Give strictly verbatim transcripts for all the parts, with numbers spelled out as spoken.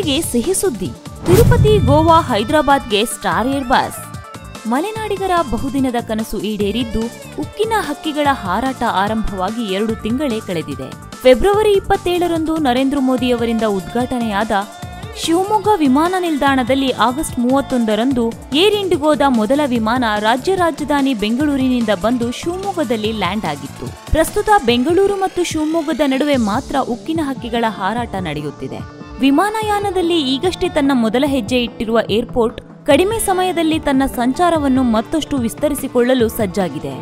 ಮಲೆನಾಡಿಗರಿಗೆ ಸಿಹಿ ಸುದ್ದಿ. ತಿರುಪತಿ, ಗೋವಾ, ಹೈದರಾಬಾದ್ಗೆ ಸ್ಟಾರ್ ಏರ್ ಬಸ್. ಮಲೆನಾಡಿಗರ ಬಹುದಿನದ ಕನಸು ಈಡೇರಿದ್ದು ಉಕ್ಕಿನ ಹಕ್ಕಿಗಳ ಹಾರಾಟ ಆರಂಭವಾಗಿ ಎರಡು ತಿಂಗಳೇ ಕಳೆದಿದೆ. ಫೆಬ್ರವರಿ ಇಪ್ಪತ್ತೇಳರಂದು ನರೇಂದ್ರ ಮೋದಿಯವರಿಂದ ಉದ್ಘಾಟನೆಯಾದ ಶಿವಮೊಗ್ಗ ವಿಮಾನ ನಿಲ್ದಾಣದಲ್ಲಿ ಆಗಸ್ಟ್ ಮೂವತ್ತೊಂದರಂದು ಏರ್ ಇಂಡಿಗೋದ ಮೊದಲ ವಿಮಾನ ರಾಜ್ಯ ರಾಜಧಾನಿ ಬೆಂಗಳೂರಿನಿಂದ ಬಂದು ಶಿವಮೊಗ್ಗದಲ್ಲಿ ಲ್ಯಾಂಡ್ ಆಗಿತ್ತು. ಪ್ರಸ್ತುತ ಬೆಂಗಳೂರು ಮತ್ತು ಶಿವಮೊಗ್ಗದ ನಡುವೆ ಮಾತ್ರ ಉಕ್ಕಿನ ಹಕ್ಕಿಗಳ ಹಾರಾಟ ನಡೆಯುತ್ತಿದೆ. ವಿಮಾನಯಾನದಲ್ಲಿ ಈಗಷ್ಟೇ ತನ್ನ ಮೊದಲ ಹೆಜ್ಜೆ ಇಟ್ಟಿರುವ ಏರ್ಪೋರ್ಟ್ ಕಡಿಮೆ ಸಮಯದಲ್ಲಿ ತನ್ನ ಸಂಚಾರವನ್ನು ಮತ್ತಷ್ಟು ವಿಸ್ತರಿಸಿಕೊಳ್ಳಲು ಸಜ್ಜಾಗಿದೆ.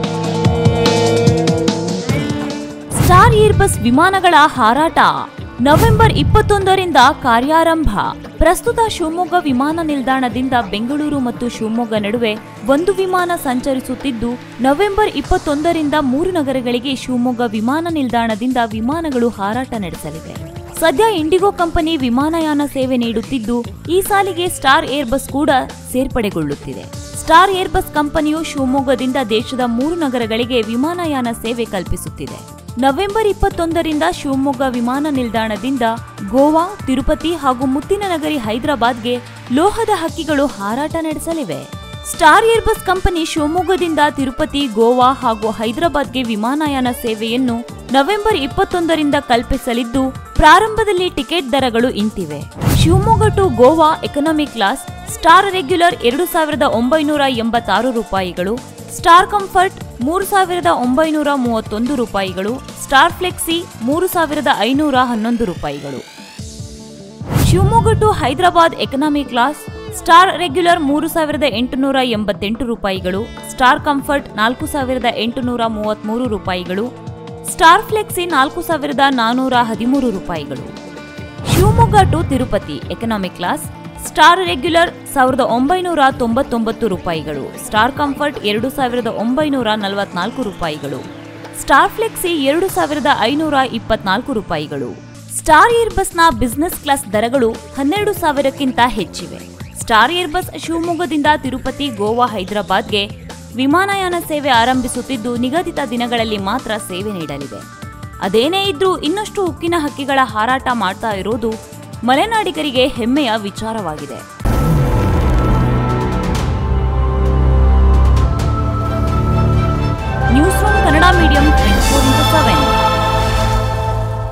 ಸ್ಟಾರ್ ಏರ್ ಬಸ್ ವಿಮಾನಗಳ ಹಾರಾಟ ನವೆಂಬರ್ ಇಪ್ಪತ್ತೊಂದರಿಂದ ಕಾರ್ಯಾರಂಭ. ಪ್ರಸ್ತುತ ಶಿವಮೊಗ್ಗ ವಿಮಾನ ನಿಲ್ದಾಣದಿಂದ ಬೆಂಗಳೂರು ಮತ್ತು ಶಿವಮೊಗ್ಗ ನಡುವೆ ಒಂದು ವಿಮಾನ ಸಂಚರಿಸುತ್ತಿದ್ದು, ನವೆಂಬರ್ ಇಪ್ಪತ್ತೊಂದರಿಂದ ಮೂರು ನಗರಗಳಿಗೆ ಶಿವಮೊಗ್ಗ ವಿಮಾನ ನಿಲ್ದಾಣದಿಂದ ವಿಮಾನಗಳು ಹಾರಾಟ ನಡೆಸಲಿವೆ. ಸದ್ಯ ಇಂಡಿಗೋ ಕಂಪನಿ ವಿಮಾನಯಾನ ಸೇವೆ ನೀಡುತ್ತಿದ್ದು, ಈ ಸಾಲಿಗೆ ಸ್ಟಾರ್ ಏರ್ ಬಸ್ ಕೂಡ ಸೇರ್ಪಡೆಗೊಳ್ಳುತ್ತಿದೆ. ಸ್ಟಾರ್ ಏರ್ ಬಸ್ ಕಂಪನಿಯು ಶಿವಮೊಗ್ಗದಿಂದ ದೇಶದ ಮೂರು ನಗರಗಳಿಗೆ ವಿಮಾನಯಾನ ಸೇವೆ ಕಲ್ಪಿಸುತ್ತಿದೆ. ನವೆಂಬರ್ ಇಪ್ಪತ್ತೊಂದರಿಂದ ಶಿವಮೊಗ್ಗ ವಿಮಾನ ನಿಲ್ದಾಣದಿಂದ ಗೋವಾ, ತಿರುಪತಿ ಹಾಗೂ ಮುತ್ತಿನನಗರಿ ಹೈದರಾಬಾದ್ಗೆ ಲೋಹದ ಹಕ್ಕಿಗಳು ಹಾರಾಟ ನಡೆಸಲಿವೆ. ಸ್ಟಾರ್ ಏರ್ ಬಸ್ ಕಂಪನಿ ಶಿವಮೊಗ್ಗದಿಂದ ತಿರುಪತಿ, ಗೋವಾ ಹಾಗೂ ಹೈದರಾಬಾದ್ಗೆ ವಿಮಾನಯಾನ ಸೇವೆಯನ್ನು ನವೆಂಬರ್ ಇಪ್ಪತ್ತೊಂದರಿಂದ ಕಲ್ಪಿಸಲಿದ್ದು, ಪ್ರಾರಂಭದಲ್ಲಿ ಟಿಕೆಟ್ ದರಗಳು ಇಂತಿವೆ. Shivamogga to Goa economy class star regular ಎರಡು ಸಾವಿರದ ಒಂಬೈನೂರ ಎಂಬತ್ತಾರು ರೂಪಾಯಿಗಳು, ಸ್ಟಾರ್ ಕಂಫರ್ಟ್ ಮೂರು ಸಾವಿರದ ಒಂಬೈನೂರ ಮೂವತ್ತೊಂದು ರೂಪಾಯಿಗಳು, ಸ್ಟಾರ್ ಫ್ಲೆಕ್ಸಿ ಮೂರು ಸಾವಿರದ ಐನೂರ ಹನ್ನೊಂದು ರೂಪಾಯಿಗಳು. Shivamogga to Hyderabad economy class star regular ಮೂರು ಸಾವಿರದ ಎಂಟುನೂರ ಎಂಬತ್ತೆಂಟು ರೂಪಾಯಿಗಳು, ಸ್ಟಾರ್ ಕಂಫರ್ಟ್ ನಾಲ್ಕು ಸಾವಿರದ ಎಂಟುನೂರ ಮೂವತ್ಮೂರು ರೂಪಾಯಿಗಳು, ಸ್ಟಾರ್ ಫ್ಲೆಕ್ಸಿ ನಾಲ್ಕು ಸಾವಿರದ ನಾನೂರ ಹದಿಮೂರು ರೂಪಾಯಿಗಳು. Shivamogga to Tirupati economy class star regular ಸಾವಿರದ ಒಂಬೈನೂರ ತೊಂಬತ್ತೊಂಬತ್ತು ರೂಪಾಯಿಗಳು, ಸ್ಟಾರ್ ಕಂಫರ್ಟ್ ಎರಡು ಸಾವಿರದ ಒಂಬೈನೂರ ನಲವತ್ನಾಲ್ಕು ರೂಪಾಯಿಗಳು, ಸ್ಟಾರ್ ಫ್ಲೆಕ್ಸಿ ಎರಡು ಸಾವಿರದ ಐನೂರ ಇಪ್ಪತ್ನಾಲ್ಕು ರೂಪಾಯಿಗಳು. ಸ್ಟಾರ್ ಏರ್ ಬಸ್ನ ಬಿಸಿನೆಸ್ ಕ್ಲಾಸ್ ದರಗಳು ಹನ್ನೆರಡು ಸಾವಿರಕ್ಕಿಂತ ಹೆಚ್ಚಿವೆ. ಸ್ಟಾರ್ ಏರ್ ಬಸ್ ಶಿವಮೊಗ್ಗದಿಂದ ತಿರುಪತಿ, ಗೋವಾ, ಹೈದರಾಬಾದ್ಗೆ ವಿಮಾನಯಾನ ಸೇವೆ ಆರಂಭಿಸುತ್ತಿದ್ದು, ನಿಗದಿತ ದಿನಗಳಲ್ಲಿ ಮಾತ್ರ ಸೇವೆ ನೀಡಲಿದೆ. ಅದೇನೇ ಇದ್ರೂ ಇನ್ನಷ್ಟು ಉಕ್ಕಿನ ಹಕ್ಕಿಗಳ ಹಾರಾಟ ಮಾಡ್ತಾ ಇರೋದು ಮಲೆನಾಡಿಗರಿಗೆ ಹೆಮ್ಮೆಯ ವಿಚಾರವಾಗಿದೆ.